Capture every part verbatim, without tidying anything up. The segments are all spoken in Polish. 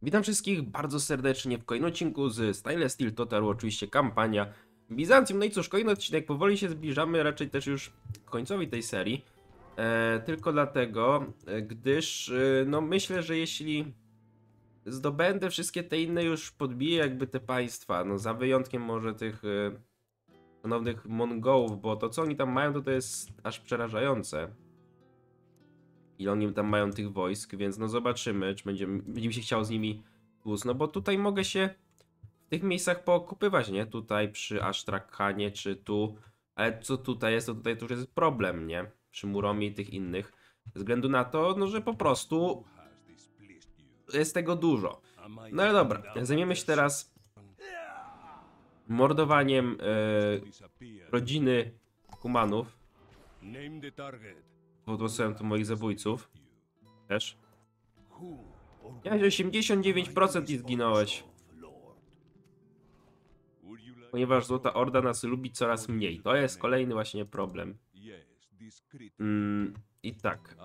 Witam wszystkich bardzo serdecznie w kolejnym odcinku z Stainless Steel Total, oczywiście kampania Bizancjum. No i cóż, kolejny odcinek, powoli się zbliżamy raczej też już k końcowi tej serii. E, tylko dlatego, gdyż e, no myślę, że jeśli zdobędę wszystkie te inne, już podbiję jakby te państwa, no za wyjątkiem może tych e, szanownych Mongołów, bo to co oni tam mają, to to jest aż przerażające. Ile oni tam mają tych wojsk, więc no zobaczymy, czy będziemy, będzie mi się chciało z nimi tłuc. No bo tutaj mogę się w tych miejscach pookupywać, nie? Tutaj przy Asztrakanie, czy tu. Ale co tutaj jest, to tutaj to już jest problem, nie? Przy Muromie i tych innych. Ze względu na to, no że po prostu jest tego dużo. No ale dobra, zajmiemy się teraz mordowaniem e, rodziny Kumanów. Podłosłem tu moich zabójców. Też. Miałeś osiemdziesiąt dziewięć procent i zginąłeś. Ponieważ Złota Orda nas lubi coraz mniej. To jest kolejny właśnie problem. Mm, I tak.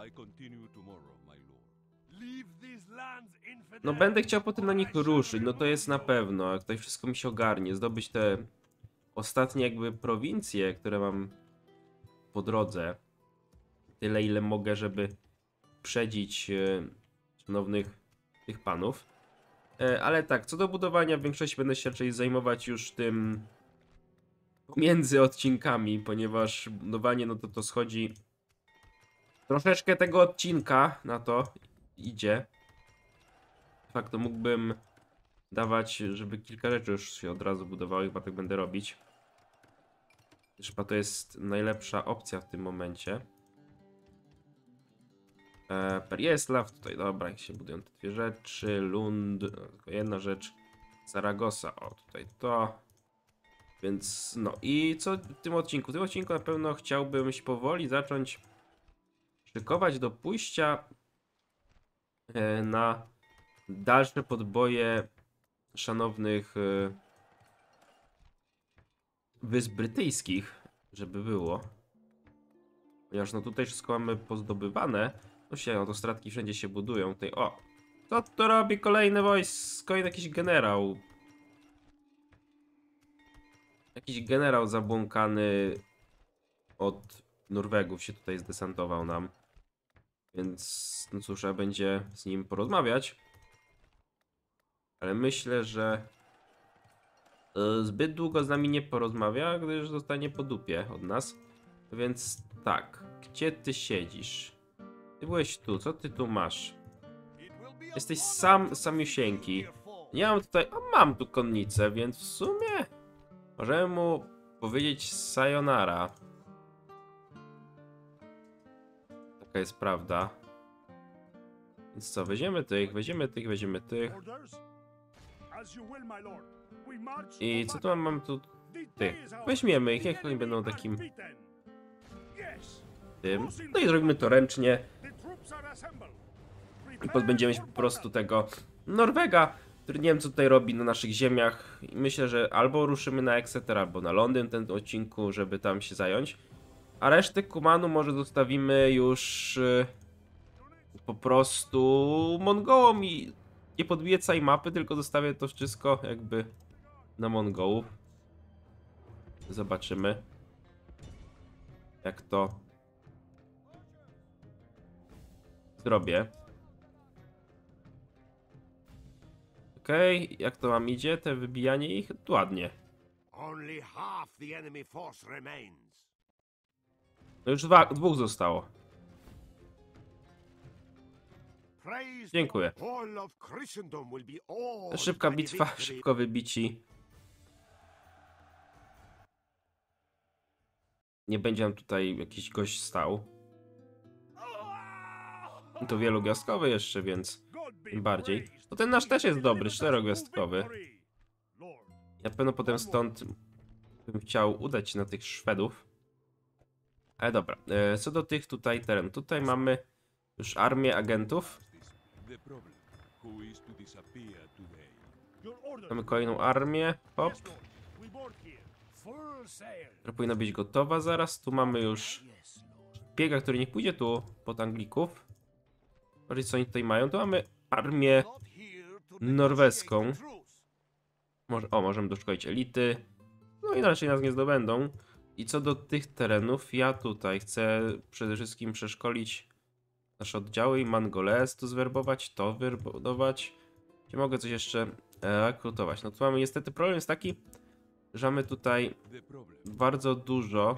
No będę chciał potem na nich ruszyć, no to jest na pewno. Jak tutaj wszystko mi się ogarnie. Zdobyć te ostatnie jakby prowincje, które mam po drodze. Tyle ile mogę, żeby przedzić e, szanownych tych panów. E, ale tak, co do budowania, w większości będę się raczej zajmować już tym między odcinkami, ponieważ budowanie, no to to schodzi troszeczkę tego odcinka na to idzie. Fakt, to mógłbym dawać, żeby kilka rzeczy już się od razu budowały, chyba tak będę robić. Chyba to jest najlepsza opcja w tym momencie. E, Perieslaw, tutaj dobra, jak się budują te dwie rzeczy. Lund, tylko jedna rzecz. Zaragoza, o tutaj to. Więc no i co w tym odcinku? W tym odcinku na pewno chciałbym się powoli zacząć szykować do pójścia e, na dalsze podboje szanownych e, Wysp Brytyjskich, żeby było. Ponieważ no tutaj wszystko mamy pozdobywane. No się, autostradki wszędzie się budują. Tutaj, o! Co to robi kolejne wojsko? Kolejny jakiś generał. Jakiś generał zabłąkany od Norwegów się tutaj zdesantował nam. Więc, no cóż, trzeba będzie z nim porozmawiać. Ale myślę, że zbyt długo z nami nie porozmawia, gdyż zostanie po dupie od nas. Więc tak, gdzie ty siedzisz? Ty byłeś tu, co ty tu masz? Jesteś sam, samiusieńki. Nie mam tutaj, a mam tu konnicę, więc w sumie możemy mu powiedzieć sayonara. Taka jest prawda. Więc co, weźmiemy tych, weźmiemy tych, weźmiemy tych. I co tu mam, mam tu tych? Weźmiemy ich, jak oni będą takim tym. No i zrobimy to ręcznie. I pozbędziemy się po prostu tego Norwega, który nie wiem co tutaj robi na naszych ziemiach. I myślę, że albo ruszymy na Exeter, albo na Londyn w tym odcinku, żeby tam się zająć. A resztę Kumanu może zostawimy już yy, po prostu Mongołom i nie podbiję całej mapy, tylko zostawię to wszystko jakby na Mongołów. Zobaczymy, jak to zrobię. Okej, okay, jak to wam idzie, te wybijanie ich? Ładnie. No już dwa, dwóch zostało. Dziękuję. Szybka bitwa, szybko wybici. Nie będzie nam tutaj jakiś gość stał. I to wielogwiazdkowy jeszcze, więc tym bardziej. No ten nasz też jest dobry, czterogwiazdkowy. Na pewno potem stąd bym chciał udać się na tych Szwedów. Ale dobra, co do tych tutaj teren. Tutaj mamy już armię agentów. Mamy kolejną armię. Hop. Która powinna być gotowa zaraz. Tu mamy już szpiega, który nie pójdzie tu pod Anglików. Zobaczcie co oni tutaj mają. Tu mamy armię norweską. Może, o, możemy doszkolić elity. No i raczej nas nie zdobędą. I co do tych terenów, ja tutaj chcę przede wszystkim przeszkolić nasze oddziały i Mangoles tu zwerbować, to werbować. Gdzie mogę coś jeszcze e, rekrutować? No tu mamy niestety problem jest taki, że mamy tutaj bardzo dużo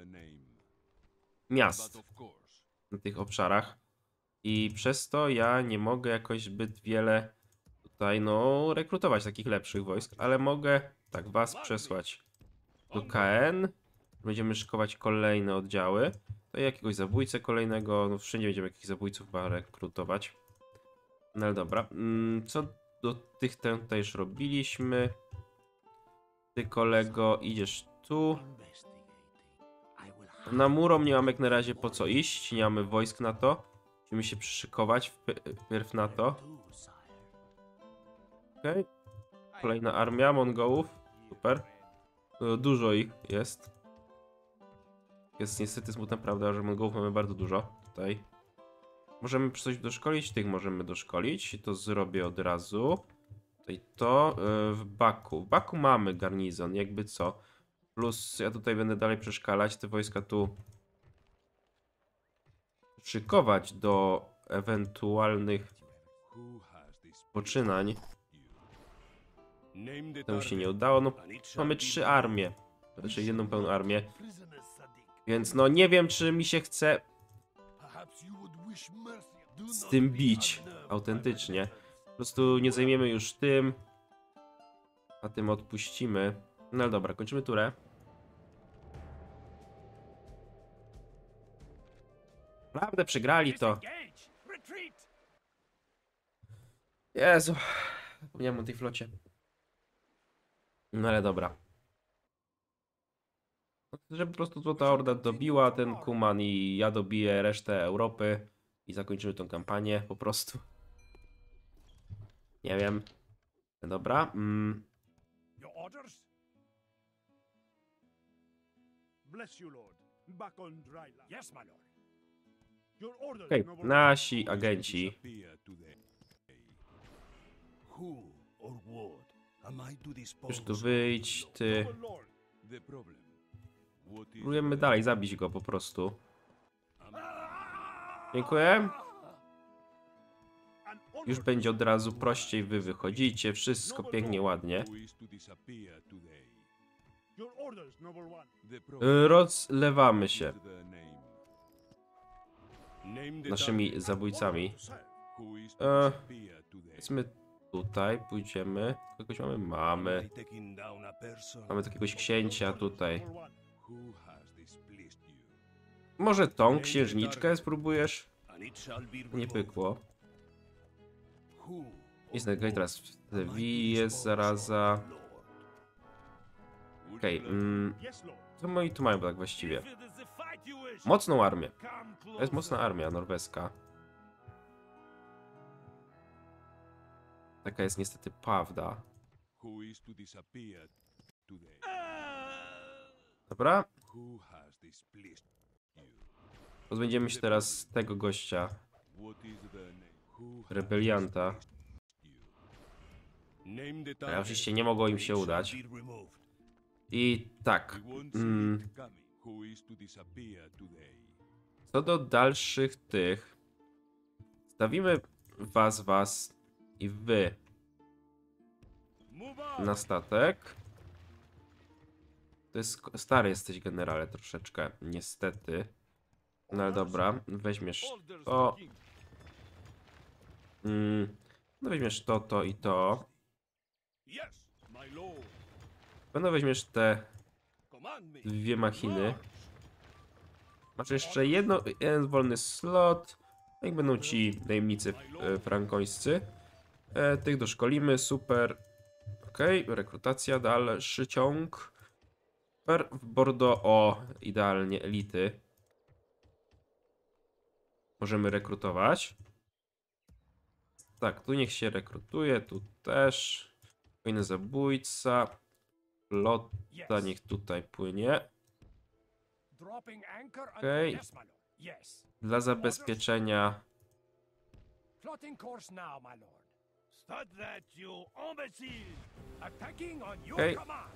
miast na tych obszarach i przez to ja nie mogę jakoś zbyt wiele tutaj no rekrutować takich lepszych wojsk, ale mogę tak was przesłać do K N. Będziemy szykować kolejne oddziały. To jakiegoś zabójcę kolejnego, no wszędzie będziemy jakichś zabójców chyba rekrutować. No ale dobra, co do tych ten tutaj już robiliśmy. Ty kolego idziesz tu. Na Murom nie mamy jak na razie po co iść, nie mamy wojsk na to. Musimy się przyszykować wpierw na to. Okej. Okay. Kolejna armia Mongołów. Super. Dużo ich jest. Jest niestety smutna prawda, że Mongołów mamy bardzo dużo tutaj. Możemy coś doszkolić, tych możemy doszkolić i to zrobię od razu. Tutaj to yy, w Baku. W Baku mamy garnizon, jakby co. Plus ja tutaj będę dalej przeszkalać te wojska tu. Szykować do ewentualnych poczynań. To mi się nie udało. No, mamy trzy armie. Znaczy jedną pełną armię. Więc no nie wiem, czy mi się chce z tym bić autentycznie. Po prostu nie zajmiemy już tym, a tym odpuścimy. No ale dobra, kończymy turę. Naprawdę przegrali to. Jezu, zapomniałem o tej flocie. No ale dobra. Żeby po prostu Złota Orda dobiła ten Kuman i ja dobiję resztę Europy i zakończymy tą kampanię po prostu. Nie wiem. Dobra. Mm. Okej, okay. Nasi agenci. Już tu wyjdź, ty. Próbujemy dalej zabić go po prostu. Dziękuję. Już będzie od razu prościej, wy wychodzicie, wszystko pięknie, ładnie. Rozlewamy się naszymi zabójcami. E, Powiedzmy tutaj, pójdziemy. Kogoś mamy? Mamy. Mamy jakiegoś księcia tutaj. Może tą księżniczkę spróbujesz? Nie pykło. Jest teraz w Sewilli jest zaraza. Okej, okay, mm, co moi tu mają tak właściwie? Mocną armię. To jest mocna armia norweska. Taka jest niestety prawda. Dobra. Pozbędziemy się teraz tego gościa. Rebelianta. Ale oczywiście nie mogło im się udać. I tak. Mm, co do dalszych tych. Stawimy was, was i wy na statek. To jest stary jesteś generale troszeczkę, niestety. No ale dobra, weźmiesz to. Mm, no weźmiesz to, to i to. Będę weźmiesz te dwie machiny. Masz jeszcze jedno, jeden wolny slot. Jak będą ci najemnicy e, frankońscy. E, tych doszkolimy, super. Okej, okay. Rekrutacja, dalszy ciąg. Super, w Bordeaux, o, idealnie, elity. Możemy rekrutować. Tak, tu niech się rekrutuje, tu też. Kolejny zabójca. Flota niech tutaj płynie. Okej. Okay. Dla zabezpieczenia Thought that you imbeciles attacking on your Okay. command.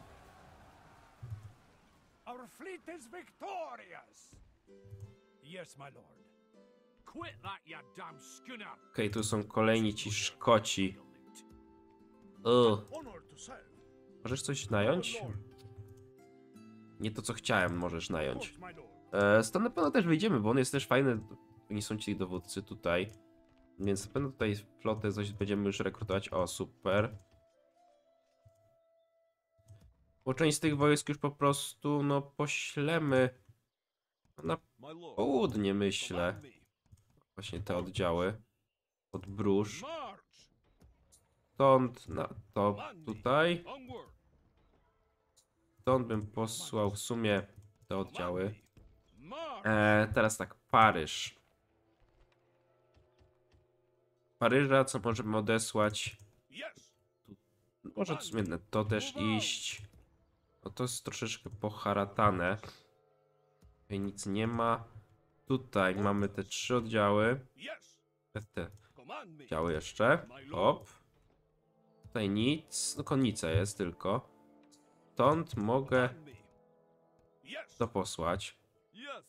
Our fleet is victorious. Yes, my lord. Quit that, you damn schooner. Okej, tu są kolejni ci Szkoci. Ugh. Honor to serve. Możesz coś nająć? Nie to, co chciałem, możesz nająć. Of course, my lord. E, stąd na pewno też wyjdziemy, bo on jest też fajny. Oni są ci dowódcy tutaj. Więc na pewno tutaj flotę coś będziemy już rekrutować. O, super. Bo część z tych wojsk już po prostu, no, poślemy na My lord. południe, myślę. Command me. Właśnie te oddziały. Od Bruges. March. Stąd na to tutaj. Onward. Stąd bym posłał w sumie te oddziały. March. E, teraz tak, Paryż. Paryża, co możemy odesłać? Yes. Może w sumie na to też iść. No to jest troszeczkę poharatane. Tutaj nic nie ma. Tutaj mamy te trzy oddziały. Yes. Te, te Command me. oddziały jeszcze. Hop. Tutaj nic. No konnica jest tylko. Stąd mogę Command me. Yes. to posłać. Yes.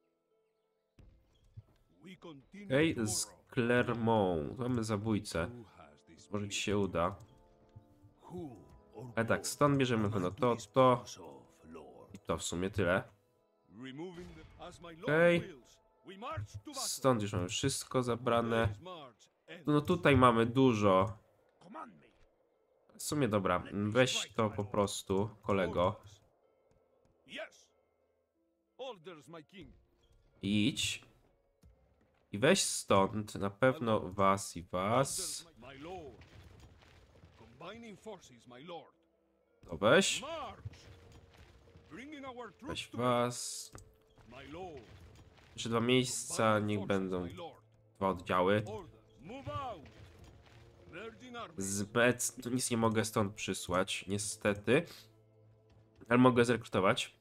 We continue Okej, tomorrow. z Clermont. Tu mamy zabójcę. Who has this Może ci się uda. Who or Ale tak, what stąd bierzemy no to, to of lord? i to w sumie tyle. Removing the, as my lord Okej. wills. We march to battle. Stąd już mamy wszystko zabrane. Today's march ends. No tutaj mamy dużo. Command me. W sumie dobra, weź to po prostu, kolego. Orders. Yes. Orders, my king. Idź. I weź stąd na pewno was i was. Orders, my, my lord. Combining forces, my lord. To weź. March. Bringing our troops Weź to was. my lord. Jeszcze dwa miejsca, niech będą My lord. dwa oddziały. Orders. Move out. Virgin army. Zbec, tu nic nie mogę stąd przysłać, niestety. Ale mogę zrekrutować.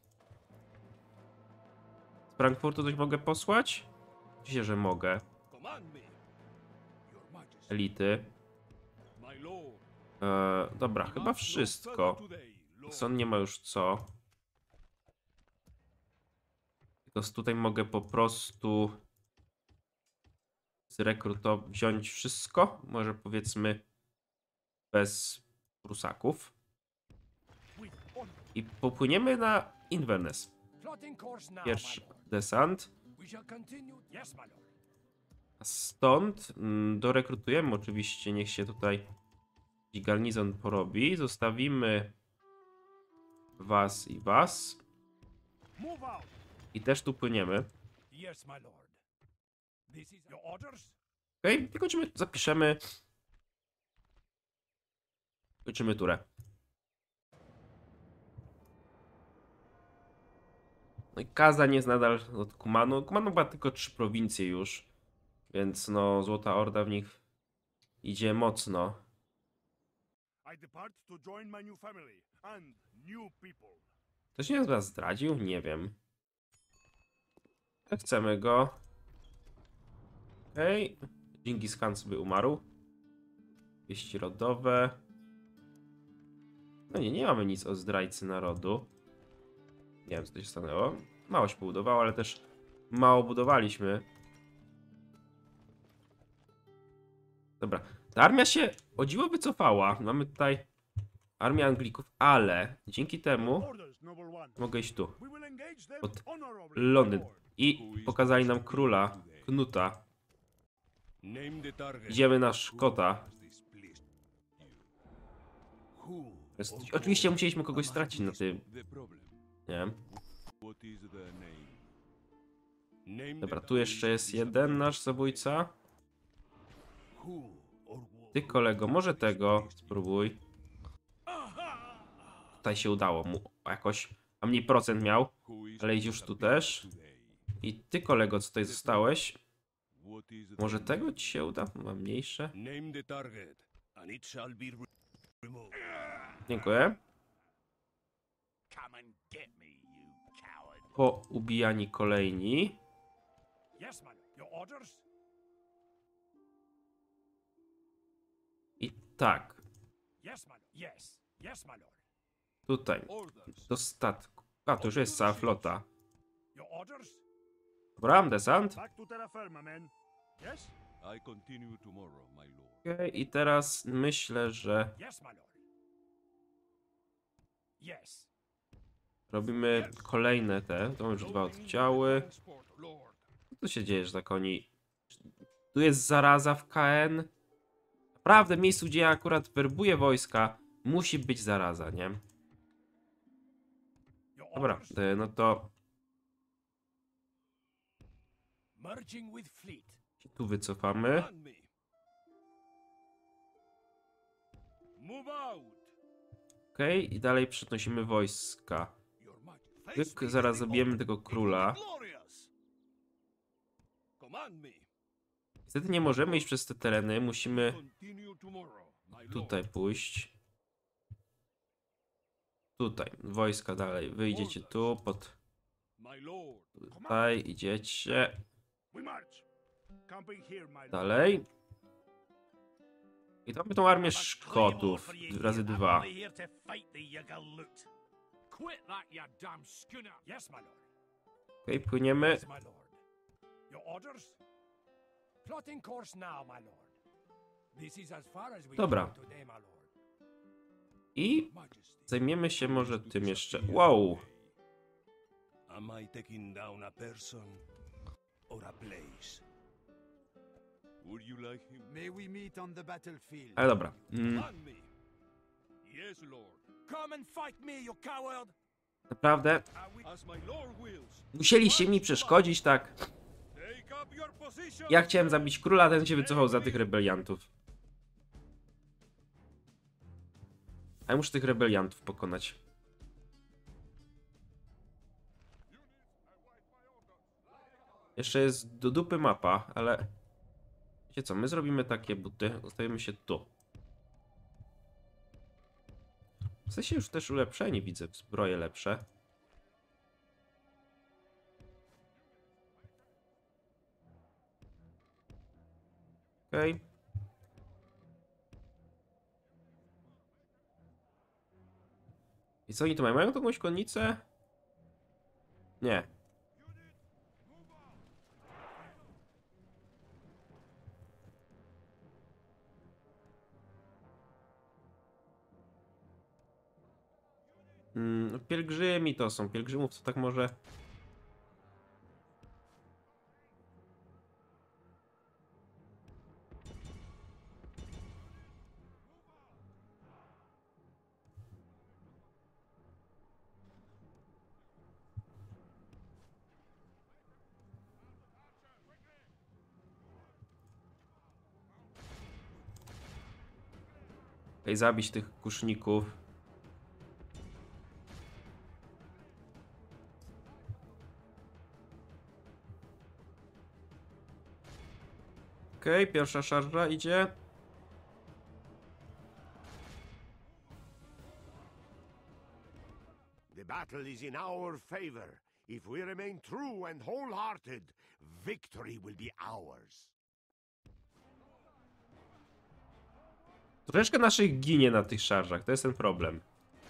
Z Frankfurtu coś mogę posłać? Myślę, że mogę. Command me. Your majesty. Elity. My lord. E, dobra, chyba Not no wszystko. further today, lord. Son nie ma już co. Tylko z tutaj mogę po prostu zrekrutować, wziąć wszystko. Może powiedzmy bez Prusaków. With honor. I popłyniemy na Inverness. Plotting course now, Pierwszy my lord. desant. We shall continue. Yes, my lord. A stąd mm, dorekrutujemy oczywiście, niech się tutaj jakiś garnizon porobi. Zostawimy was i was. Move out. I też tu płyniemy. Yes, my lord. This is your orders? Okej, okay, kończymy, zapiszemy. Kończymy turę. No i Kazań jest nadal od Kumanu. Kumanu ma tylko trzy prowincje już. Więc no, Złota Orda w nich idzie mocno. I depart to join my new family and new people. Ktoś mnie z was zdradził? Nie wiem. Chcemy go. Okej. Okay. Dżingis Khan sobie umarł. Wieści rodowe. No nie, nie mamy nic o zdrajcy narodu. Nie wiem, co to się stanęło. Mało się pobudowało, ale też mało budowaliśmy. Dobra. Ta armia się o dziwo wycofała. Mamy tutaj armię Anglików, ale dzięki temu Orders, noble one. mogę iść tu. We will engage them Pod honorably, Londyn. my lord. I pokazali nam króla Knuta. Name the target. Idziemy na Szkota. Who Jest- Oczywiście musieliśmy kogoś stracić na tym. the problem? Nie wiem. What is the name? Name Dobra, the tu jeszcze jest jeden nasz zabójca. who or what? Ty kolego, może tego spróbuj. Tutaj się udało mu jakoś. A mniej procent miał. Who is Ale idź już tu też. I ty kolego, co tutaj zostałeś? What is the Może tego ci się uda? Ma mniejsze. Name the target and it shall be re- removed. Dziękuję. Come and get me, you coward. Poubijani kolejni. Yes, man. Your orders? I tak. Yes, my lord. Yes. Yes, my lord. Tutaj. Do statku. A, to już jest cała flota. Your orders? Dobra, desant. Back to terra firma, men. Yes? I continue tomorrow, my lord. Okej, i teraz myślę, że Yes, my lord. Yes. robimy kolejne te. To już dwa oddziały. Transport, lord. Co tu się dzieje, że tak oni... Tu jest zaraza w K N. Naprawdę, w miejscu, gdzie ja akurat werbuję wojska, musi być zaraza, nie? Your Dobra, orders? e, no to Merging with fleet. się tu wycofamy. On me. Move out. Okej, i dalej przenosimy wojska. Your majesty. Tyk, zaraz zabijemy tego króla. Glorious. Command me. Niestety nie możemy iść przez te tereny, musimy Continue tomorrow, my lord. tutaj pójść. Tutaj, wojska dalej. Wyjdziecie tu, pod My lord. tutaj, idziecie We march. Camping here, my lord. dalej. I to mamy tą armię Szkotów razy dwa. Here to fight the Yagaloot. Quit that, you damn schooner. Yes, my lord. Okej, płyniemy. Yes, my lord. Your orders? Plotting course now, my lord. This is as far as we Dobra. go today, my lord. I Majesty. zajmiemy się może tym jeszcze. Wow! Am I taking down a person or a place? Would you like him? May we meet on the battlefield. Ale dobra. Mm, Command me. Yes, lord. Come and fight me, you coward! naprawdę As my lord wills. musieliście mi przeszkodzić, tak? Take up your position. Ja chciałem zabić króla, ten się wycofał za tych rebeliantów. A ja muszę tych rebeliantów pokonać. Jeszcze jest do dupy mapa, ale... Wiecie co, my zrobimy takie buty, zostawimy się tu. W sensie już też ulepszeni widzę, zbroje lepsze. Okej. Okay. I co oni tu mają? Mają tu jakąś konnicę? Nie. Mm, pielgrzymi to są. Pielgrzymów to tak może... Okej, zabić tych kuszników. Okej, okay, pierwsza szarża idzie. The battle is in our favor. If we remain true and wholehearted, victory will be ours. Troszeczkę naszych ginie na tych szarżach, to jest ten problem.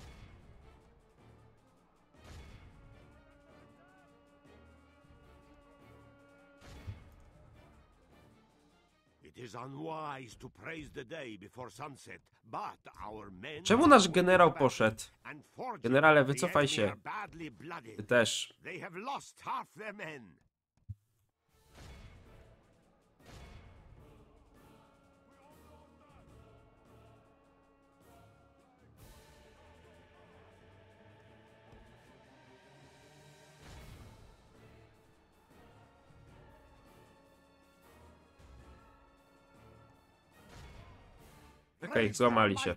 It is unwise to praise the day before sunset, but our men Czemu nasz generał poszedł? Generale, wycofaj się. Ty też. They have lost half their men. Okej, okay, złamali się.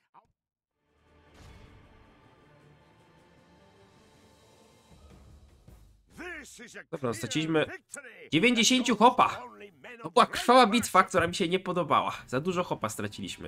Dobra, straciliśmy dziewięćdziesiąt hopa. To była krwawa bitwa, która mi się nie podobała. Za dużo hopa straciliśmy.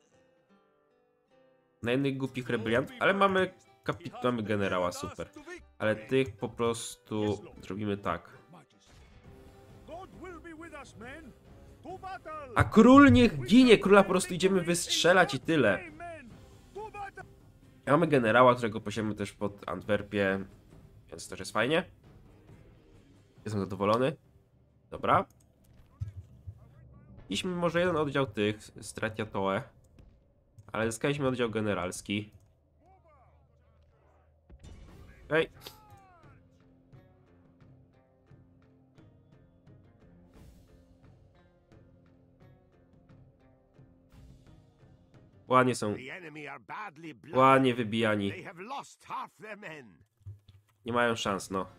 Na jednych głupich rebeliantów, ale mamy kapit, mamy generała, super. Ale tych po prostu zrobimy tak. Majesty. God will be with us, men. To battle. A król niech ginie, króla po prostu idziemy wystrzelać i tyle. Amen. To battle. Mamy generała, którego posiemy też pod Antwerpię, więc też jest fajnie. Jestem zadowolony. Dobra. Mieliśmy może jeden oddział tych, Stratiatoe, ale zyskaliśmy oddział generalski. Okej. Ładnie są, The enemy are badly blooded. ładnie wybijani. They have lost half their men. Nie mają szans, no.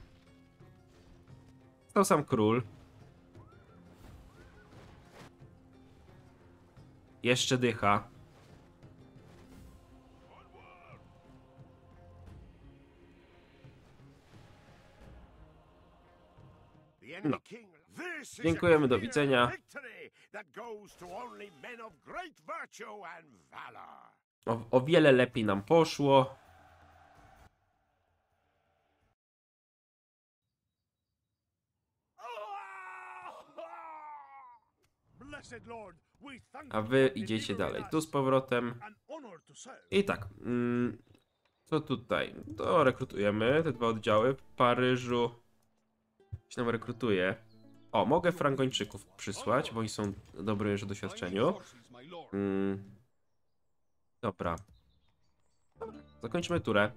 Stał sam król. Jeszcze dycha. The enemy No. king. This is a Dziękujemy, do clear widzenia. victory that goes to only men of great virtue and valor. O, o wiele lepiej nam poszło. Blessed Lord, we thank A you wy for idziecie delivering dalej. us. Tu z powrotem. An honor to serve. I tak. Mm, co tutaj? To rekrutujemy te dwa oddziały. W Paryżu się nam rekrutuje. O, mogę Frankończyków przysłać, bo oni są dobrzy już w doświadczeniu. Mm, dobra. Dobra. Zakończmy turę.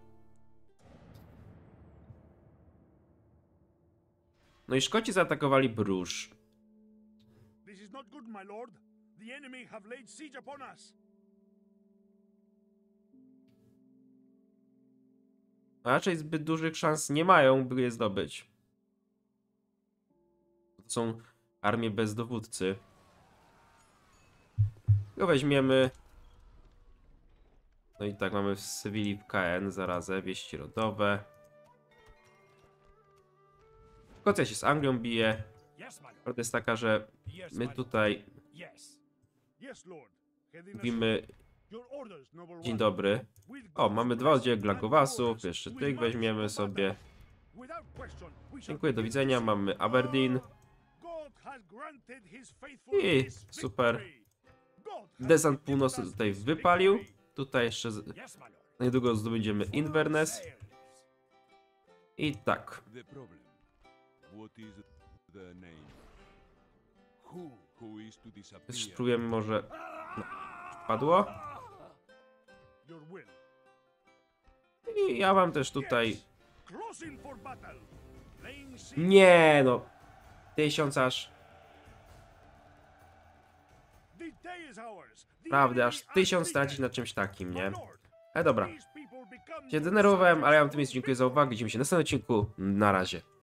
No i Szkoci zaatakowali Bruges. This is not good, my lord. The enemy have laid siege upon us. A raczej zbyt dużych szans nie mają, by je zdobyć. To są armie bez dowódcy. Go weźmiemy. No i tak, mamy w Sewilli w K N zarazę, wieści rodowe. Szkocja się z Anglią bije. Yes, my lord. Prawda jest taka, że Yes, my my lord. tutaj Yes. Yes, lord. Heading mówimy Your orders, noble dzień one. dobry. With O, God's mamy dwa grace oddziały and Glagowasów, orders, jeszcze we tych march weźmiemy to sobie. battle. Without question, we shall Dziękuję, do begin widzenia. this- Mamy Aberdeen. God has granted his faithful I this super. victory. God has Desant given północny us tutaj this wypalił. victory. Tutaj jeszcze z... Yes, my lord. niedługo zdobędziemy Full Inverness. sails. I tak. The problem. What is the name? Who? Who is to disappear? Spróbujemy może... No, padło. Your will. I ja wam też tutaj... Yes. Crossing for battle. Laying siege. Nie no. Tysiąc aż. The day is ours. The Prawda, enemy aż tysiąc undefeated. stracić na czymś takim, nie? My lord, Ale dobra. these people become Się your denerwowałem, ale ja wam subjects tym jest for dziękuję za uwagę. Widzimy się w następnym odcinku. Na razie.